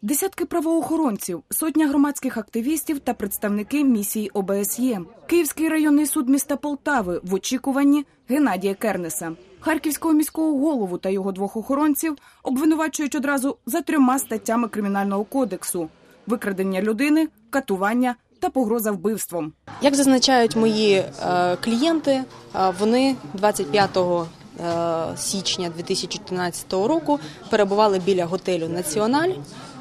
Десятки правоохоронців, сотня громадських активістів та представники місії ОБСЄ. Київський районний суд міста Полтави в очікуванні Геннадія Кернеса. Харківського міського голову та його двох охоронців обвинувачують одразу за 3 статтями Кримінального кодексу – викрадення людини, катування та погроза вбивством. Як зазначають мої клієнти, вони 25 січня 2014 року перебували біля готелю «Національ».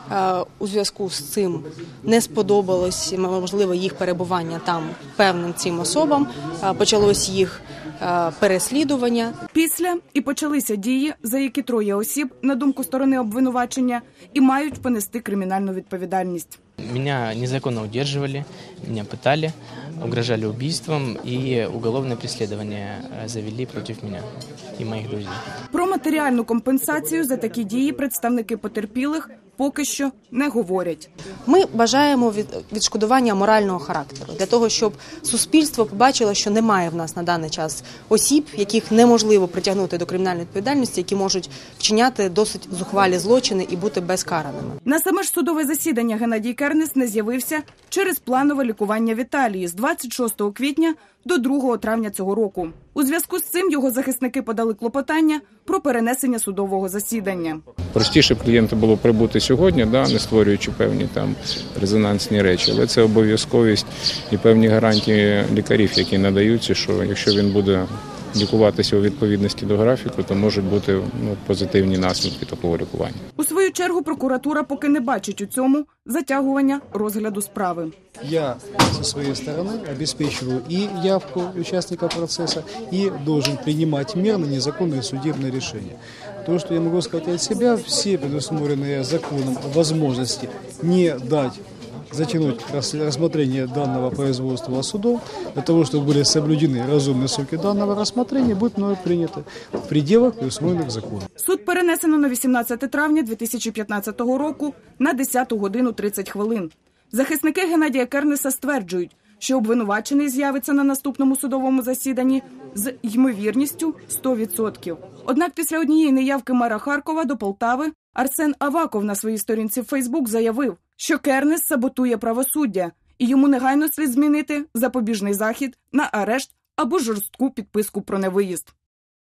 У зв'язку з цим не сподобалось, можливо, їх перебування там певним цим особам. Почалось їх переслідування. Після і почалися дії, за які 3 осіб, на думку сторони обвинувачення, і мають понести кримінальну відповідальність. Меня незаконно удерживали, меня пытали, угрожали убийством и уголовное преследование завели против меня и моих друзей. Про матеріальну компенсацію за такі дії представники потерпілих поки що не говорять. Ми бажаємо відшкодування морального характеру, для того, щоб суспільство побачило, що немає в нас на даний час осіб, яких неможливо притягнути до кримінальної відповідальності, які можуть вчиняти досить зухвалі злочини і бути безкараними. На саме ж судове засідання Геннадій Кернес не з'явився через планове лікування в Італії з 26 квітня до 2 травня цього року. У зв'язку з цим його захисники подали клопотання про перенесення судового засідання. Простіше клієнту було прибути сьогодні, не створюючи певні резонансні речі, але це обов'язковість і певні гарантії лікарів, які надаються, що якщо він буде лікуватися у відповідності до графіку, то можуть бути позитивні наслідки такого лікування. У свою чергу прокуратура поки не бачить у цьому затягування розгляду справи. Я со своей стороны обеспечиваю и явку участника процесса, и должен принимать мер на незаконное судебное решение. То, что я могу сказать от себя, все предусмотренные законом возможности не дать затянуть рассмотрение данного производства судов, для того, чтобы были соблюдены разумные сроки данного рассмотрения, будут мною приняты в пределах, предусмотренных законом. Суд перенесено на 18 травня 2015 року на 10 годину 30 хвилин. Захисники Геннадія Кернеса стверджують, що обвинувачений з'явиться на наступному судовому засіданні з ймовірністю 100%. Однак після однієї неявки мера Харкова до Полтави Арсен Аваков на своїй сторінці в Фейсбук заявив, що Кернес саботує правосуддя і йому негайно слід змінити запобіжний захід на арешт або жорстку підписку про невиїзд.